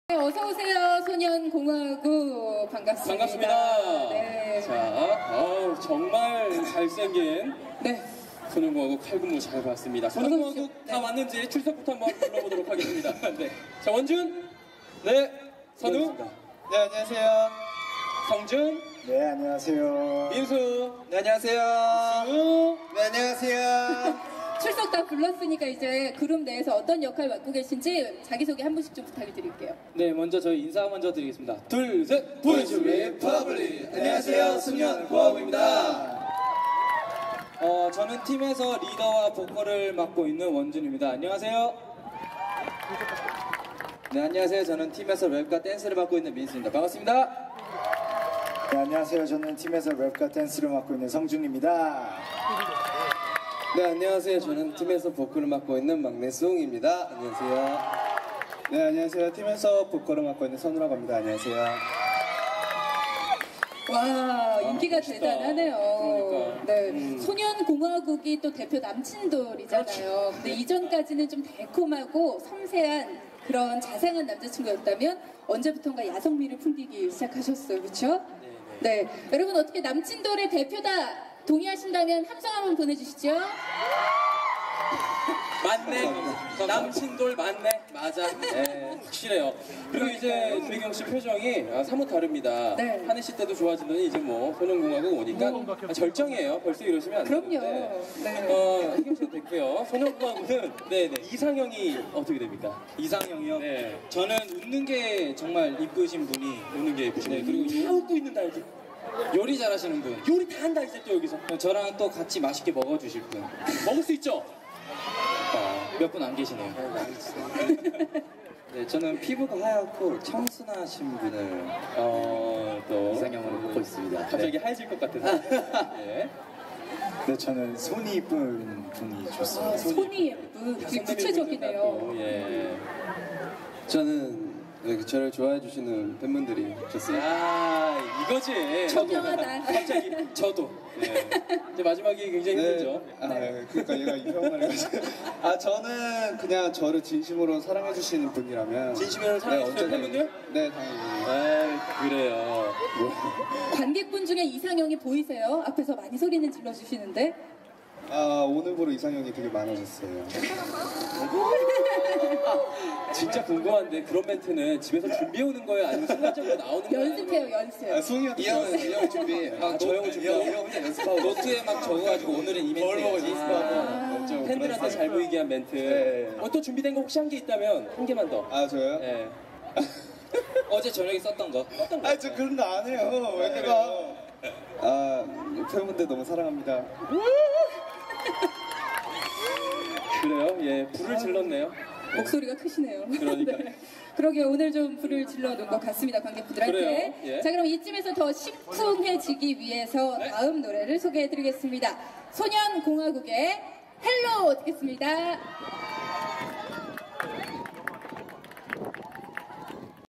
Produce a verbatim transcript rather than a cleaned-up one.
어서 오세요, 소년공화국. 반갑습니다. 반갑습니다. 네. 자, 어, 정말 잘생긴 네. 소년공화국 칼군무 잘 봤습니다. 소년공화국 네. 다 왔는지 출석부터 한번 불러보도록 하겠습니다. 네. 자, 원준. 네. 선우. 네, 안녕하세요. 성준. 네, 안녕하세요. 민수. 네, 안녕하세요. 승우. 네, 안녕하세요. 출석 다 불렀으니까 이제 그룹 내에서 어떤 역할 맡고 계신지 자기소개 한 분씩 좀 부탁을 드릴게요. 네, 먼저 저희 인사 먼저 드리겠습니다. 둘, 셋. 보이즈 리퍼블릭. 안녕하세요, 소년공화국입니다. 어, 저는 팀에서 리더와 보컬을 맡고 있는 원준입니다. 안녕하세요. 네, 안녕하세요. 저는 팀에서 랩과 댄스를 맡고 있는 민수입니다. 반갑습니다. 네, 안녕하세요. 저는 팀에서 랩과 댄스를 맡고 있는 성준입니다. 네, 안녕하세요. 저는 팀에서 보컬을 맡고 있는 막내 수홍입니다. 안녕하세요. 네, 안녕하세요. 팀에서 보컬을 맡고 있는 선우라고 합니다. 안녕하세요. 와, 인기가 멋있다. 대단하네요. 그러니까. 네. 음. 소년공화국이 또 대표 남친돌이잖아요. 근데 이전까지는 좀 달콤하고 섬세한 그런 자상한 남자친구였다면 언제부턴가 야성미를 풍기기 시작하셨어요. 그렇죠? 네. 여러분 어떻게 남친돌의 대표다 동의하신다면 함성 한번 보내주시죠. 맞네. 남친돌 맞네. 맞아. 네, 확실해요. 그리고 이제 주희경 씨 표정이 아, 사뭇 다릅니다. 네. 한혜 씨 때도 좋아지더니 이제 뭐 소년공화국 오니까 아, 절정이에요. 벌써 이러시면 안 그럼요. 되는데. 네. 어, 희경 씨도 됐고요. 소년공화국은 네네 이상형이 어떻게 됩니까? 이상형이요? 네. 저는 웃는 게 정말 이쁘신 분이 웃는 게 예쁘시네. 네, 그리고 그리고 다 웃고 있는 다 알지? 요리 잘하시는 분, 요리 다 한다 이제 또 여기서 저랑 또 같이 맛있게 먹어주실 분. 먹을 수 있죠? 몇 분 안 계시네요. 네, 저는 피부가 하얗고 청순하신 분을 어, 또 이상형으로 뽑고 있습니다. 갑자기 하얘질 것 같아서. 네. 네, 저는 손이 이쁜 분이 아, 좋습니다. 손이 예쁜, 되게 구체적이네요. 예. 저는 네, 저를 좋아해 주시는 팬분들이 좋습니다. 아, 이거지. 현명하다. 갑자기 저도. 네. 이제 마지막이 굉장히 힘들죠. 아, 네. 그러니까 얘가 이형을 해가지고. 아, 저는 그냥 저를 진심으로 사랑해주시는 분이라면. 진심으로 사랑해주시는 언제나- 팬분들? 네, 당연히. 아, 그래요. 관객분 중에 이상형이 보이세요? 앞에서 많이 소리는 질러주시는데. 아, 오늘부로 이상형이 되게 많아졌어요. 진짜 궁금한데 그런 멘트는 집에서 준비해오는 거예요? 아니면 순간적으로 나오는 거예요? 연습해요, 연습. 아, 수웅이한테 이 형은 이 형 준비해. 아, 저 형은 준비하고. 이 형 혼자 연습하고. 노트에 막 적어가지고 오늘은 이 멘트 거울 보고 해야지. 연습하고. 좀 팬들한테 그런 잘 보이게 한 멘트. 네. 어, 또 준비된 거 혹시 한 게 있다면 한 개만 더. 아, 저요? 네. 어제 저녁에 썼던 거. 어떤 거? 아, 저 그런 거 안 해요. 왜 그래요? 아, 팬분들 너무 사랑합니다. 그래요? 예, 불을 질렀네요. 목소리가 크시네요. 그러니까. 네. 그러게 오늘 좀 불을 질러놓은 것 같습니다, 관객분들한테. 그래요? 예. 자, 그럼 이쯤에서 더 심쿵해지기 위해서 네. 다음 노래를 소개해드리겠습니다. 소년공화국의 헬로 듣겠습니다.